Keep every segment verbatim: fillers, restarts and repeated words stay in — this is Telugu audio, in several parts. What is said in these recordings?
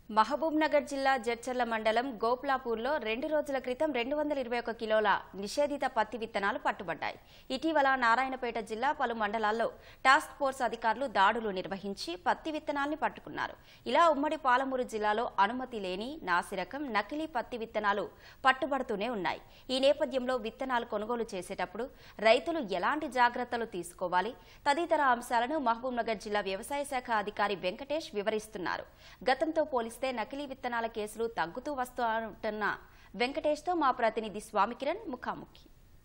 మహబూబ్ నగర్ జిల్లా జడ్చర్ల మండలం గోప్లాపూర్లో రెండు రోజుల క్రితం రెండు వందల ఇరవై ఒక్క కిలోల నిషేధిత పత్తి విత్తనాలు పట్టుబడ్డాయి. ఇటీవల నారాయణపేట జిల్లా పలు మండలాల్లో టాస్క్ ఫోర్స్ అధికారులు దాడులు నిర్వహించి పత్తి విత్తనాల్ని పట్టుకున్నారు. ఇలా ఉమ్మడి పాలమూరు జిల్లాలో అనుమతి లేని నాసిరకం నకిలీ పత్తి విత్తనాలు పట్టుబడుతూనే ఉన్నాయి. ఈ నేపథ్యంలో విత్తనాలు కొనుగోలు చేసేటప్పుడు రైతులు ఎలాంటి జాగ్రత్తలు తీసుకోవాలి తదితర అంశాలను మహబూబ్ నగర్ జిల్లా వ్యవసాయ శాఖ అధికారి వెంకటేష్ వివరిస్తున్నారు. గతంతో పోలీసు నకిలీ విత్తనాల కేసులు తగ్గుతూ వస్తున్న వెంకటేష్తో మా ప్రతినిధి స్వామికిరణ్ ముఖాముఖి.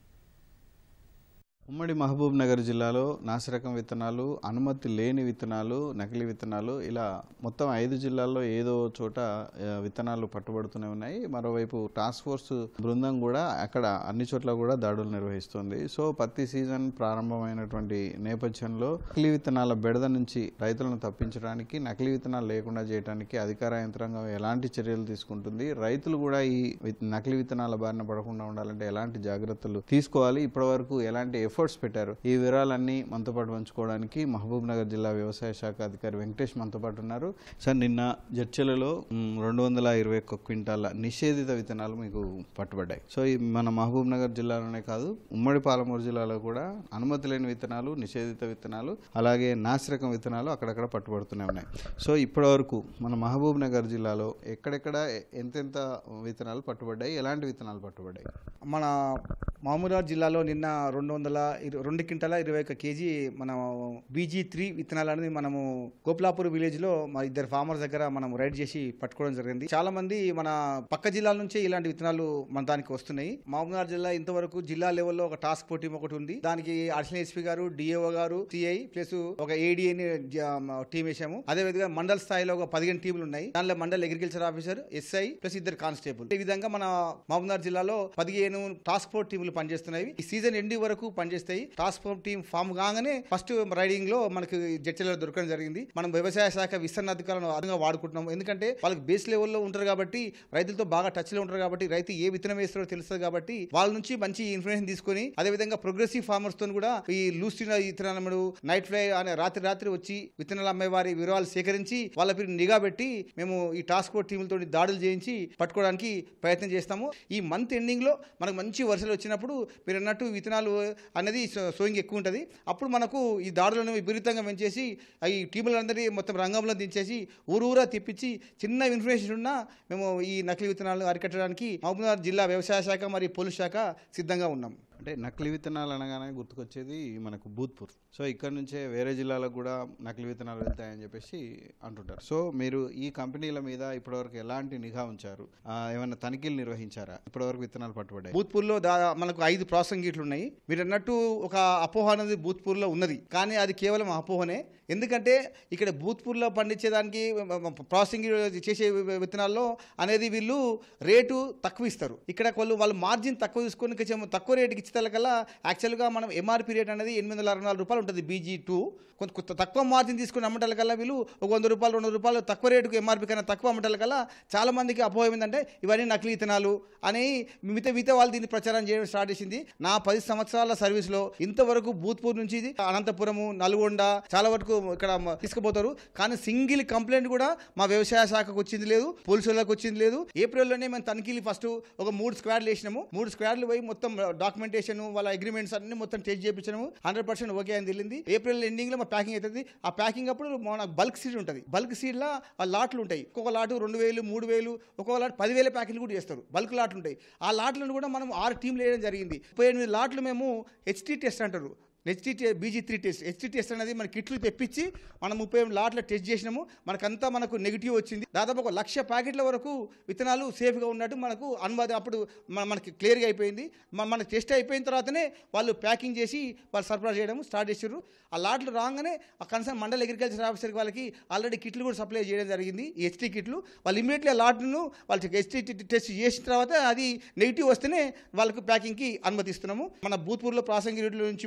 ఉమ్మడి మహబూబ్ నగర్ జిల్లాలో నాసిరకం విత్తనాలు, అనుమతి లేని విత్తనాలు, నకిలీ విత్తనాలు ఇలా మొత్తం ఐదు జిల్లాల్లో ఏదో చోట విత్తనాలు పట్టుబడుతూనే ఉన్నాయి. మరోవైపు టాస్క్ ఫోర్స్ బృందం కూడా అక్కడ అన్ని చోట్ల కూడా దాడులు నిర్వహిస్తుంది. సో పత్తి సీజన్ ప్రారంభమైనటువంటి నేపథ్యంలో నకిలీ విత్తనాల బెడద నుంచి రైతులను తప్పించడానికి, నకిలీ విత్తనాలు లేకుండా చేయడానికి అధికార యంత్రాంగం ఎలాంటి చర్యలు తీసుకుంటుంది, రైతులు కూడా ఈ నకిలీ విత్తనాల బారిన పడకుండా ఉండాలంటే ఎలాంటి జాగ్రత్తలు తీసుకోవాలి, ఇప్పటి వరకు ఎలాంటి ఎఫర్ట్స్ పెట్టారు, ఈ వివరాలన్నీ మనతో పాటు పంచుకోవడానికి మహబూబ్ నగర్ జిల్లా వ్యవసాయ శాఖ అధికారి వెంకటేష్ మనతో పాటు ఉన్నారు. సార్, నిన్న జడ్చర్లలో రెండు వందల ఇరవై ఒక్క క్వింటాల నిషేధిత విత్తనాలు మీకు పట్టుబడ్డాయి. సో ఈ మన మహబూబ్ నగర్ జిల్లాలోనే కాదు, ఉమ్మడి పాలమూరు జిల్లాలో కూడా అనుమతి లేని విత్తనాలు, నిషేధిత విత్తనాలు, అలాగే నాసిరకం విత్తనాలు అక్కడక్కడ పట్టుబడుతూనే ఉన్నాయి. సో ఇప్పటి వరకు మన మహబూబ్ నగర్ జిల్లాలో ఎక్కడెక్కడ ఎంతెంత విత్తనాలు పట్టుబడ్డాయి, ఎలాంటి విత్తనాలు పట్టుబడ్డాయి? మన మహబూబ్ నగర్ జిల్లాలో నిన్న రెండు వందల రెండు క్వింటాల ఇరవై ఒక్క కేజీ మన బీజీ త్రీ విత్తనాలు అనేది మనము గోప్లాపూర్ విలేజ్ లో మా ఇద్దరు ఫార్మర్స్ దగ్గర మనం రైడ్ చేసి పట్టుకోవడం జరిగింది. చాలా మంది మన పక్క జిల్లాల నుంచే ఇలాంటి విత్తనాలు మన దానికి వస్తున్నాయి. మహబూబ్ నగర్ జిల్లా ఇంతవరకు జిల్లా లెవెల్లో ఒక టాస్క్ ఫోర్స్ టీం ఒకటి ఉంది. దానికి అడిషనల్ ఎస్పీ గారు, డిఏఓ గారు, సిఐ ప్లస్ ఒక ఏడీఏని టీం వేసాము. అదే విధంగా మండల స్థాయిలో ఒక పదిహేను టీంలు ఉన్నాయి. దానిలో mandal agriculture officer, SI plus ఇద్దరు కానిస్టేబుల్. ఈ విధంగా మన మహబూబ్ నగర్ జిల్లాలో పదిహేను టాస్క్ ఫోర్స్ టీంలు పనిచేస్తున్నాయి. ఈ సీజన్ ఎండి వరకు పనిచేస్తాయి. టాస్క్ ఫోర్స్ టీం ఫామ్ కాగానే ఫస్ట్ రైడింగ్ లో మనకి జడ్చర్లలో దొరకడం జరిగింది. మనం వ్యవసాయ శాఖ విస్తరణ అధికారులను అదనంగా వాడుకుంటున్నాం. ఎందుకంటే వాళ్ళకి బేస్ లెవెల్లో ఉంటారు కాబట్టి, రైతులతో బాగా టచ్ లో ఉంటారు కాబట్టి, రైతు ఏ విత్తనం వేస్తారో తెలుస్తుంది కాబట్టి వాళ్ళ నుంచి మంచి ఇన్ఫర్మేషన్ తీసుకుని, అదే విధంగా ప్రోగ్రెసివ్ ఫార్మర్స్ తో కూడా ఈ లూసినా విత్తనాలు, నైట్ ఫ్లై అనే రాత్రి రాత్రి వచ్చి విత్తనాలు అమ్మే వారి వివరాలు సేకరించి వాళ్ళ పేరు నిఘా పెట్టి మేము ఈ టాస్క్ ఫోర్స్ టీములతో దాడులు చేయించి పట్టుకోవడానికి ప్రయత్నం చేస్తాము. ఈ మంత్ ఎండింగ్ లో మనకు మంచి వర్షాలు వచ్చినప్పుడు మీరు అన్నట్టు విత్తనాలు అనేది సోయింగ్ ఎక్కువ ఉంటుంది. అప్పుడు మనకు ఈ దాడులను విపరీతంగా పెంచేసి ఈ టీములందరినీ మొత్తం రంగంలో దించేసి ఊరూరా తిప్పించి చిన్న ఇన్ఫర్మేషన్ ఉన్నా మేము ఈ నకిలీ విత్తనాలను అరికట్టడానికి మహబూబ్ నగర్ జిల్లా వ్యవసాయ శాఖ మరియు పోలీస్ శాఖ సిద్ధంగా ఉన్నాం. అంటే నకిలీ విత్తనాలు అనగానే గుర్తుకొచ్చేది మనకు భూత్పూర్. సో ఇక్కడ నుంచే వేరే జిల్లాలకు కూడా నకిలీ విత్తనాలు వెళ్తాయని చెప్పేసి అంటుంటారు. సో మీరు ఈ కంపెనీల మీద ఇప్పటివరకు ఎలాంటి నిఘా ఉంచారు, ఏమైనా తనిఖీలు నిర్వహించారా? ఇప్పటివరకు విత్తనాలు పట్టుబడ్డాయి. భూత్పూర్లో మనకు ఐదు ప్రాసెసింగ్ గేట్లు ఉన్నాయి. మీరు అన్నట్టు ఒక అపోహ అనేది భూత్పూర్లో ఉన్నది, కానీ అది కేవలం అపోహనే. ఎందుకంటే ఇక్కడ భూత్పూర్లో పండించేదానికి ప్రాసెసింగ్ చేసే విత్తనాల్లో అనేది వీళ్ళు రేటు తక్కువ ఇస్తారు. ఇక్కడ వాళ్ళు వాళ్ళు మార్జిన్ తక్కువ తీసుకొని కొంచెం తక్కువ రేటుకి ఇచ్చేకల్లా యాక్చువల్గా మనం ఎంఆర్పీ రేట్ అనేది ఎనిమిది వందల అరవై నాలుగు రూపాయలు ఉంటుంది బీజీ టూ. కొంత తక్కువ మార్జిన్ తీసుకుని అమ్మటాల కల్లా వీళ్ళు ఒక వంద రూపాయలు రెండు రూపాయలు తక్కువ రేటుకు ఎంఆర్పీ కన్నా తక్కువ అమ్మటాల కల్లా చాలా మందికి అపోహ ఏంటంటే ఇవన్నీ నకిలీ విత్తనాలు అని మిగతా మిగతా వాళ్ళు దీన్ని ప్రచారం చేయడం స్టార్ట్ చేసింది. నా పది సంవత్సరాల సర్వీస్లో ఇంతవరకు భూత్పూర్ నుంచి అనంతపురము, నల్గొండ చాలా వరకు ఇక్కడ తీసుకుపోతారు, కానీ సింగిల్ కంప్లైంట్ కూడా మా వ్యవసాయ శాఖకు వచ్చింది లేదు, పోలీసులకు వచ్చింది లేదు. ఏప్రిల్లోనే మేము తనిఖీలు ఫస్ట్ ఒక మూడు స్క్వాడ్లు వేసినాము. మూడు స్క్వాడ్లు పోయి మొత్తం డాక్యుమెంటేషన్, వాళ్ళ అగ్రిమెంట్స్ అన్ని మొత్తం టెస్ట్ చేయించాము. హండ్రెడ్ పర్సెంట్ ఓకే అని తెలిసింది. ఏప్రిల్ ఎండింగ్ లో మా ప్యాకింగ్ అవుతుంది. ఆ ప్యాకింగ్ అప్పుడు మన బల్క్ సీడ్ ఉంటుంది. బల్క్ సీడ్ లా ఆ లాట్లు ఉంటాయి. ఒక్కొక్క లాటు రెండు వేలు మూడు వేలు ఒక్కొక్క లాట్ పదివేల ప్యాకెట్లు కూడా చేస్తారు. బల్క్ లాట్లు ఉంటాయి. ఆ లాట్లను కూడా మనం ఆరు టీంలు వేయడం జరిగింది. ముప్పై ఎనిమిది లాట్లు మేము హెచ్టీ టెస్ట్ అంటారు, HT BG three test. HT test అనేది మన కిట్లు తెప్పించి మనం ముప్పై ఎనిమిది లాట్ల టెస్ట్ చేసినాము. మనకంతా మనకు నెగిటివ్ వచ్చింది. దాదాపు ఒక లక్ష ప్యాకెట్ల వరకు విత్తనాలు సేఫ్గా ఉన్నట్టు మనకు అనువాదం అప్పుడు మనకి క్లియర్గా అయిపోయింది. మన టెస్ట్ అయిపోయిన తర్వాతనే వాళ్ళు ప్యాకింగ్ చేసి వాళ్ళు సరఫరా చేయడం స్టార్ట్ చేశారు. ఆ లాట్లు రాగానే ఆ కన్సర్న్ మండల్ అగ్రికల్చర్ ఆఫీసర్కి వాళ్ళకి ఆల్రెడీ కిట్లు కూడా సప్లై చేయడం జరిగింది, ఈ హెచ్టీ కిట్లు. వాళ్ళు ఇమీడియట్లీ ఆ లాట్లను వాళ్ళకి హెచ్టీ టెస్ట్ చేసిన తర్వాత అది నెగిటివ్ వస్తేనే వాళ్ళకు ప్యాకింగ్కి అనుమతిస్తున్నాము. మన భూత్పూర్లో ప్రాసెసింగ్ యూనిట్ల నుంచి బయటికి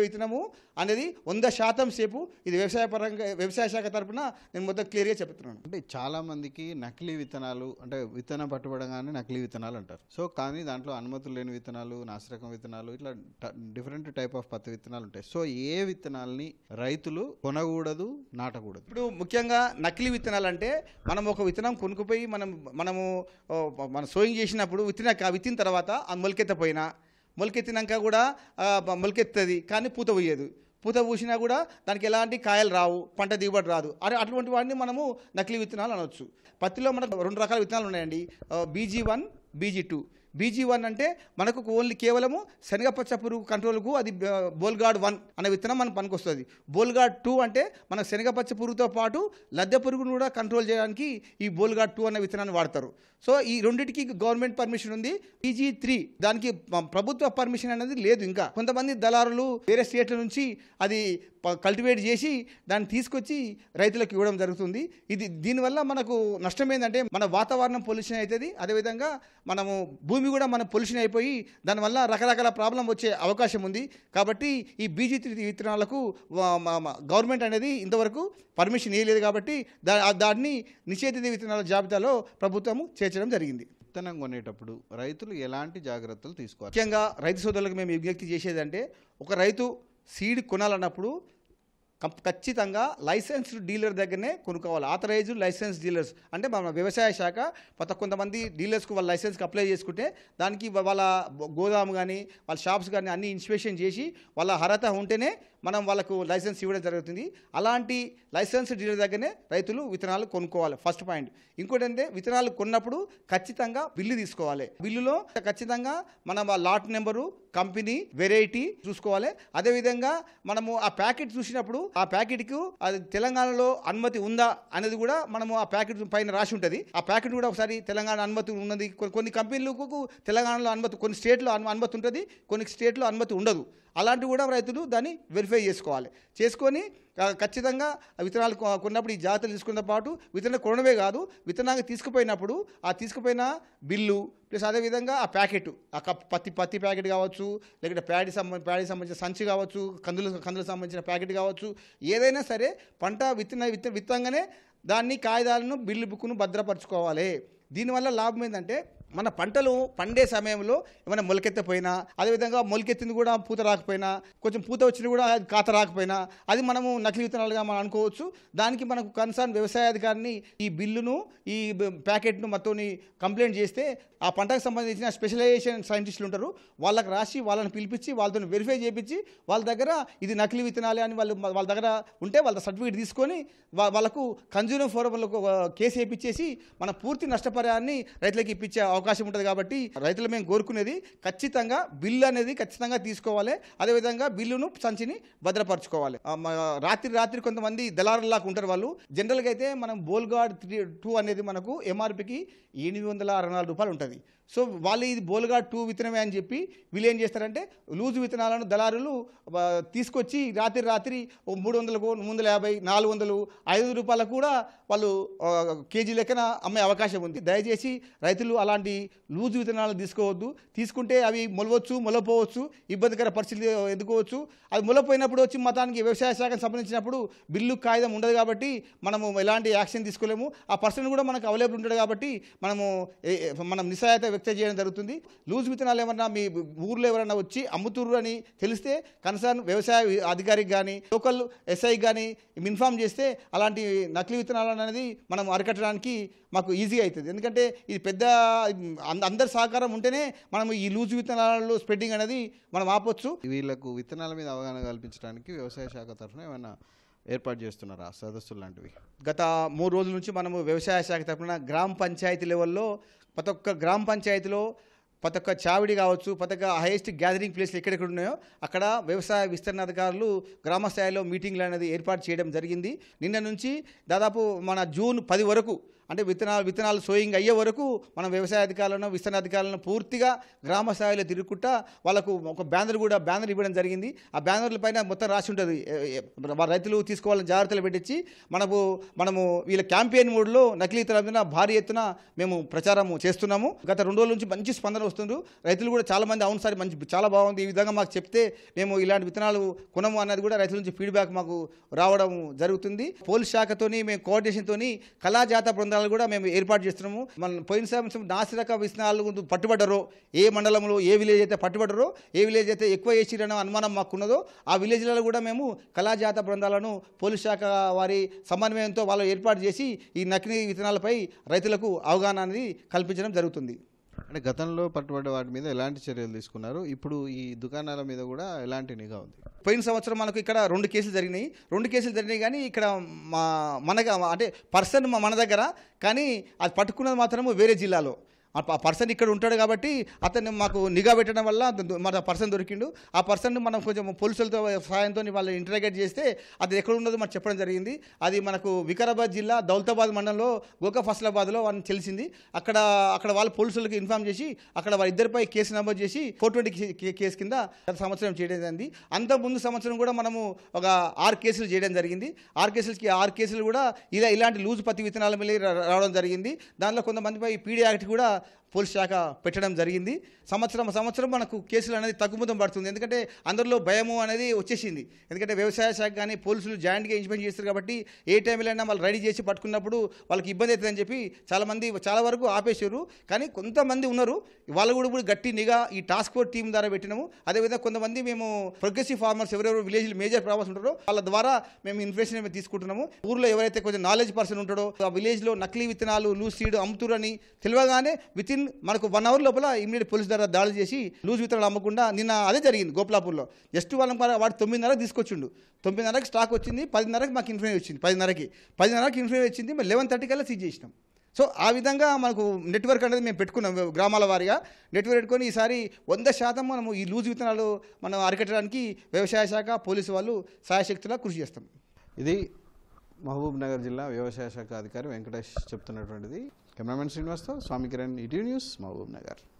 విత్తనము అనేది వంద శాతం సేపు ఇది వ్యవసాయ పరంగా వ్యవసాయ శాఖ తరఫున నేను మొత్తం క్లియర్గా చెప్తున్నాను. అంటే చాలా మందికి నకిలీ విత్తనాలు అంటే విత్తనం పట్టుబడగానే నకిలీ విత్తనాలు అంటారు. సో కానీ దాంట్లో అనుమతులు లేని విత్తనాలు, నాసిరకం విత్తనాలు, ఇట్లా డిఫరెంట్ టైప్ ఆఫ్ పత్తి విత్తనాలు ఉంటాయి. సో ఏ విత్తనాలని రైతులు కొనకూడదు, నాటకూడదు? ఇప్పుడు ముఖ్యంగా నకిలీ విత్తనాలు అంటే మనం ఒక విత్తనం కొనుక్కుపోయి మనం మనము మనం సోయింగ్ చేసినప్పుడు విత్తన విత్తిన తర్వాత ఆ మొలకెత్తపోయినా మొలకెత్తినాక కూడా మొలకెత్తది కానీ పూత పోయేది, పూత పూసినా కూడా దానికి ఎలాంటి కాయలు రావు, పంట దిగుబడి రాదు. అరే అటువంటి వాటిని మనము నకిలీ విత్తనాలు అనవచ్చు. పత్తిలో మనకు రెండు రకాల విత్తనాలు ఉన్నాయండి, BG one BG two. BG one అంటే మనకు ఓన్లీ కేవలము శనగపచ్చ పురుగు కంట్రోల్కు అది బోల్గార్డ్ వన్ అనే విత్తనం మనకు పనికొస్తుంది. బోల్గార్డ్ టూ అంటే మన శనగపచ్చ పురుగుతో పాటు లద్దె పురుగును కూడా కంట్రోల్ చేయడానికి ఈ బోల్గార్డ్ టూ అనే విత్తనాన్ని వాడతారు. సో ఈ రెండింటికి గవర్నమెంట్ పర్మిషన్ ఉంది. బీజీ త్రీ దానికి ప్రభుత్వ పర్మిషన్ అనేది లేదు. ఇంకా కొంతమంది దళారులు వేరే స్టేట్ల నుంచి అది కల్టివేట్ చేసి దాన్ని తీసుకొచ్చి రైతులకు ఇవ్వడం జరుగుతుంది. ఇది దీనివల్ల మనకు నష్టం ఏంటంటే మన వాతావరణం పొల్యూషన్ అవుతుంది, అదేవిధంగా మనము భూమి కూడా మన పొల్యూషన్ అయిపోయి దానివల్ల రకరకాల ప్రాబ్లం వచ్చే అవకాశం ఉంది. కాబట్టి ఈ బీజీ త్రీ విత్తనాలకు గవర్నమెంట్ అనేది ఇంతవరకు పర్మిషన్ ఇవ్వలేదు. కాబట్టి దా దాన్ని నిషేధిత విత్తనాల జాబితాలో ప్రభుత్వము చేర్చడం జరిగింది. విత్తనం కొనేటప్పుడు రైతులు ఎలాంటి జాగ్రత్తలు తీసుకోవాలి? ముఖ్యంగా రైతు సోదరులకు మేము విజ్ఞప్తి చేసేదంటే, ఒక రైతు సీడ్ కొనాలన్నప్పుడు ఖచ్చితంగా లైసెన్స్డ్ డీలర్ దగ్గరనే కొనుక్కోవాలి. ఆథరైజ్డ్ లైసెన్స్ డీలర్స్ అంటే మన వ్యవసాయ శాఖ కొత్త కొంతమంది డీలర్స్కు వాళ్ళ లైసెన్స్కి అప్లై చేసుకుంటే దానికి వాళ్ళ గోదాము కానీ వాళ్ళ షాప్స్ కానీ అన్ని ఇన్స్పెక్షన్ చేసి వాళ్ళ అర్హత ఉంటేనే మనం వాళ్ళకు లైసెన్స్ ఇవ్వడం జరుగుతుంది. అలాంటి లైసెన్స్ డీలర్ దగ్గరనే రైతులు విత్తనాలు కొనుక్కోవాలి, ఫస్ట్ పాయింట్. ఇంకోటి అంటే విత్తనాలు కొన్నప్పుడు ఖచ్చితంగా బిల్లు తీసుకోవాలి. బిల్లులో ఖచ్చితంగా మనం ఆ లాట్ నెంబరు, కంపెనీ, వెరైటీ చూసుకోవాలి. అదేవిధంగా మనము ఆ ప్యాకెట్ చూసినప్పుడు ఆ ప్యాకెట్కు అది తెలంగాణలో అనుమతి ఉందా అనేది కూడా మనము ఆ ప్యాకెట్ పైన రాసి ఉంటుంది. ఆ ప్యాకెట్ కూడా ఒకసారి తెలంగాణ అనుమతి ఉన్నది. కొన్ని కంపెనీలకు తెలంగాణలో అనుమతి, కొన్ని స్టేట్లో అనుమతి ఉంటుంది, కొన్ని స్టేట్లో అనుమతి ఉండదు. అలాంటివి కూడా రైతులు దాన్ని వెరిఫై చేసుకోవాలి. చేసుకొని ఖచ్చితంగా విత్తనాలు కొన్నప్పుడు ఈ జాగ్రత్తలు తీసుకున్న పాటు విత్తనం కొనడమే కాదు, విత్తనాన్ని తీసుకుపోయినప్పుడు ఆ తీసుకుపోయిన బిల్లు ప్లస్ అదేవిధంగా ఆ ప్యాకెట్, ఆ పత్తి పత్తి ప్యాకెట్ కావచ్చు, లేకపోతే ప్యాడీ సంబంధ ప్యాడీ సంబంధించిన సంచి కావచ్చు, కందులు కందులకు సంబంధించిన ప్యాకెట్ కావచ్చు, ఏదైనా సరే పంట విత్తన విత్త విత్తంగానే దాన్ని కాగితాలను బిల్లు బుక్ను భద్రపరచుకోవాలి. దీనివల్ల లాభం ఏంటంటే మన పంటలు పండే సమయంలో ఏమైనా మొలకెత్తపోయినా, అదేవిధంగా మొలకెత్తింది కూడా పూత రాకపోయినా, కొంచెం పూత వచ్చినా కూడా కాత రాకపోయినా అది మనము నకిలీ విత్తనాలుగా మనం అనుకోవచ్చు. దానికి మనకు కన్సర్న్ వ్యవసాయ అధికారిని ఈ బిల్లును, ఈ ప్యాకెట్ను మొత్తం కంప్లైంట్ చేస్తే ఆ పంటకు సంబంధించిన స్పెషలైజేషన్ సైంటిస్టులు ఉంటారు, వాళ్ళకి రాసి వాళ్ళని పిలిపించి వాళ్ళతో వెరిఫై చేయించి వాళ్ళ దగ్గర ఇది నకిలీ విత్తనాలే అని వాళ్ళు వాళ్ళ దగ్గర ఉంటే వాళ్ళ సర్టిఫికేట్ తీసుకొని వాళ్ళకు కన్జ్యూమర్ ఫోరంలో కేసు వేయించేసి మన పూర్తి నష్టపరిహారాన్ని రైతులకు ఇప్పించే అవకాశం ఉంటుంది. కాబట్టి రైతులు మేము కోరుకునేది ఖచ్చితంగా బిల్లు అనేది ఖచ్చితంగా తీసుకోవాలి. అదేవిధంగా బిల్లును సంచిని భద్రపరచుకోవాలి. రాత్రి రాత్రి కొంతమంది దళారులాగా ఉంటారు వాళ్ళు. జనరల్గా అయితే మనం బోల్గార్డ్ త్రీ టూ అనేది మనకు ఎంఆర్పికి ఎనిమిది వందల అరవై నాలుగు రూపాయలు ఉంటుంది. సో వాళ్ళు ఇది బోల్గార్డ్ టూ విత్తనమే అని చెప్పి వీళ్ళు ఏం చేస్తారంటే లూజు విత్తనాలను దళారులు తీసుకొచ్చి రాత్రి రాత్రి మూడు వందలకు మూడు వందల యాభై నాలుగు వందలు ఐదు రూపాయలకు కూడా వాళ్ళు కేజీ లెక్కన అమ్మే అవకాశం ఉంది. దయచేసి రైతులు అలాంటి లూజు విత్తనాలు తీసుకోవద్దు. తీసుకుంటే అవి మొలవచ్చు, మొలపోవచ్చు, ఇబ్బందికర పరిస్థితులు ఎదుర్కోవచ్చు. అది మొలపోయినప్పుడు వచ్చి మతానికి వ్యవసాయ శాఖకు సంబంధించినప్పుడు బిల్లు కాగితం ఉండదు కాబట్టి మనము ఎలాంటి యాక్షన్ తీసుకోలేము. ఆ పర్సన్ కూడా మనకు అవైలబుల్ ఉంటాడు కాబట్టి మనము మనం నిస్సహాయత వ్యక్తం చేయడం జరుగుతుంది. లూజ్ విత్తనాలు ఏమన్నా మీ ఊర్లో ఎవరైనా వచ్చి అమ్ముతుర్రు అని తెలిస్తే కన్సర్న్ వ్యవసాయ అధికారికి కానీ లోకల్ ఎస్ఐకి కానీ ఇన్ఫార్మ్ చేస్తే అలాంటి నకిలీ విత్తనాలు అనేది మనం అరికట్టడానికి మాకు ఈజీగా అవుతుంది. ఎందుకంటే ఇది పెద్ద అందరి సహకారం ఉంటేనే మనం ఈ లూజ్ విత్తనాలలో స్ప్రెడ్డింగ్ అనేది మనం ఆపొచ్చు. వీళ్ళకు విత్తనాల మీద అవగాహన కల్పించడానికి వ్యవసాయ శాఖ తరఫున ఏమైనా ఏర్పాటు చేస్తున్నారా సదస్సులు లాంటివి? గత మూడు రోజుల నుంచి మనము వ్యవసాయ శాఖ తరఫున గ్రామ పంచాయతీ లెవెల్లో ప్రతి ఒక్క గ్రామ పంచాయతీలో ప్రతి ఒక్క చావిడి కావచ్చు, ప్రతి ఒక్క హైయెస్ట్ గ్యాదరింగ్ ప్లేస్లు ఎక్కడెక్కడ ఉన్నాయో అక్కడ వ్యవసాయ విస్తరణ అధికారులు గ్రామ స్థాయిలో మీటింగ్లు అనేది ఏర్పాటు చేయడం జరిగింది. నిన్న నుంచి దాదాపు మన జూన్ పది వరకు అంటే విత్తనాలు విత్తనాలు సోయింగ్ అయ్యే వరకు మనం వ్యవసాయ అధికారులను విస్తరణ అధికారులను పూర్తిగా గ్రామ స్థాయిలో తిరుగుకుంటా వాళ్ళకు ఒక బ్యానర్ కూడా బ్యానర్ ఇవ్వడం జరిగింది. ఆ బ్యానర్ల పైన మొత్తం రాసి ఉంటుంది, రైతులు తీసుకోవాలని జాగ్రత్తలు పెట్టించి మనకు మనము వీళ్ళ క్యాంపెయిన్ మోడ్లో నకిలీ విత్తనాల మీద భారీ ఎత్తున మేము ప్రచారం చేస్తున్నాము. గత రెండు రోజుల నుంచి మంచి స్పందన వస్తుంది. రైతులు కూడా చాలామంది అవును సార్ మంచి చాలా బాగుంది, ఈ విధంగా మాకు చెప్తే మేము ఇలాంటి విత్తనాలు కొనము అన్నది కూడా రైతుల నుంచి ఫీడ్బ్యాక్ మాకు రావడం జరుగుతుంది. పోలీస్ శాఖతోని మేము కోఆర్డినేషన్తోని కళాజాత బృందాలు కూడా మేము ఏర్పాటు చేస్తున్నాము. మన పోయిన సంవత్సరం నాసిరక విత్తనాలు పట్టుబడ్డారో, ఏ మండలంలో ఏ విలేజ్ అయితే పట్టుబడ్డారో, ఏ విలేజ్ అయితే ఎక్కువ వేసిరన్న అనుమానం మాకున్నదో ఆ విలేజ్లలో కూడా మేము కళాజాత బృందాలను పోలీస్ శాఖ వారి సమన్వయంతో వాళ్ళు ఏర్పాటు చేసి ఈ నకిలీ విత్తనాలపై రైతులకు అవగాహన అనేది కల్పించడం జరుగుతుంది. అంటే గతంలో పట్టుబడ్డ వాటి మీద ఎలాంటి చర్యలు తీసుకున్నారు, ఇప్పుడు ఈ దుకాణాల మీద కూడా ఎలాంటి నిఘా ఉంది? పోయిన సంవత్సరం మనకు ఇక్కడ రెండు కేసులు జరిగినాయి రెండు కేసులు జరిగినాయి కానీ ఇక్కడ మా మనగా అంటే పర్సన్ మన దగ్గర, కానీ అది పట్టుకున్నది మాత్రము వేరే జిల్లాలో. ఆ పర్సన్ ఇక్కడ ఉంటాడు కాబట్టి అతన్ని మాకు నిఘా పెట్టడం వల్ల మన పర్సన్ దొరికిండు. ఆ పర్సన్ మనం కొంచెం పోలీసులతో సహాయంతో వాళ్ళు ఇంటరాగేట్ చేస్తే అది ఎక్కడ ఉన్నదో మనకు చెప్పడం జరిగింది. అది మనకు వికారాబాద్ జిల్లా దౌలతాబాద్ మండలంలో గోకా ఫస్లాబాద్లో వాళ్ళని తెలిసింది. అక్కడ అక్కడ వాళ్ళు పోలీసులకు ఇన్ఫార్మ్ చేసి అక్కడ వారిద్దరిపై కేసు నమోదు చేసి ఫోర్ ట్వంటీ కేసు కింద గత సంవత్సరం చేయడం జరిగింది. అంత ముందు సంవత్సరం కూడా మనము ఒక ఆరు కేసులు చేయడం జరిగింది. ఆరు కేసులకి ఆరు కేసులు కూడా ఇలా ఇలాంటి లూజు పత్తి విత్తనాల మీద రావడం జరిగింది. దానిలో కొంతమందిపై పీడీ యాక్ట్ కూడా పోలీస్ శాఖ పెట్టడం జరిగింది. సంవత్సరం సంవత్సరం మనకు కేసులు అనేది తగ్గుముఖం పడుతుంది. ఎందుకంటే అందరిలో భయము అనేది వచ్చేసింది. ఎందుకంటే వ్యవసాయ శాఖ కానీ పోలీసులు జాయింట్గా ఇంప్లిమెంట్ చేస్తారు కాబట్టి ఏ టైంలో అయినా వాళ్ళు రెడీ చేసి పట్టుకున్నప్పుడు వాళ్ళకి ఇబ్బంది అవుతుందని చెప్పి చాలామంది చాలా వరకు ఆపేసారు. కానీ కొంతమంది ఉన్నారు, వాళ్ళు కూడా కూడా గట్టి నిఘా ఈ టాస్క్ ఫోర్స్ టీం ద్వారా పెట్టినాము. అదేవిధంగా కొంతమంది మేము ప్రోగ్రెసివ్ ఫార్మర్స్ ఎవరెవరు విలేజ్లో మేజర్ ప్రాబ్లమ్స్ ఉంటారో వాళ్ళ ద్వారా మేము ఇన్ఫర్మేషన్ మేము తీసుకుంటున్నాము. ఊర్లో ఎవరైతే కొంచెం నాలెడ్జ్ పర్సన్ ఉంటాడో ఆ విలేజ్లో నకిలీ విత్తనాలు లూజ్ సీడ్ అమ్ముతురని తెలియగానే విత్ ఇన్ మనకు వన్ అవర్ లోపల ఇమీడియట్ పోలీస్ ద్వారా దాడి చేసి లూజ్ విత్తనాలు అమ్మకుండా నిన్న అదే జరిగింది గోప్లాపూర్లో. జస్ట్ వాళ్ళ వాడు తొమ్మిదిన్నరకు తీసుకొచ్చిండు, తొమ్మిదిన్నరకి స్టాక్ వచ్చింది, పదిన్నరకి మాకు ఇన్ఫర్మేషన్ వచ్చింది, పదిన్నరకి పదిన్నరకి ఇన్ఫర్మేషన్ వచ్చింది, మరి లెవెన్ థర్టీ కల్లా సీజ్ చేసినాం. సో ఆ విధంగా మనకు నెట్వర్క్ అనేది మేము పెట్టుకున్నాం, గ్రామాల వారీగా నెట్వర్క్ పెట్టుకొని ఈసారి వంద శాతం మనము ఈ లూజ్ విత్తనాలు మనం అరికట్టడానికి వ్యవసాయ శాఖ పోలీసు వాళ్ళు సాయశక్తిలా కృషి చేస్తాం. ఇది మహబూబ్ నగర్ జిల్లా వ్యవసాయ శాఖ అధికారి వెంకటేష్ చెప్తున్నటువంటిది. కెమెరామెన్ శ్రీనివాస్తో స్వామి కిరణ్, ఈటీవీ న్యూస్, మహబూబ్ నగర్.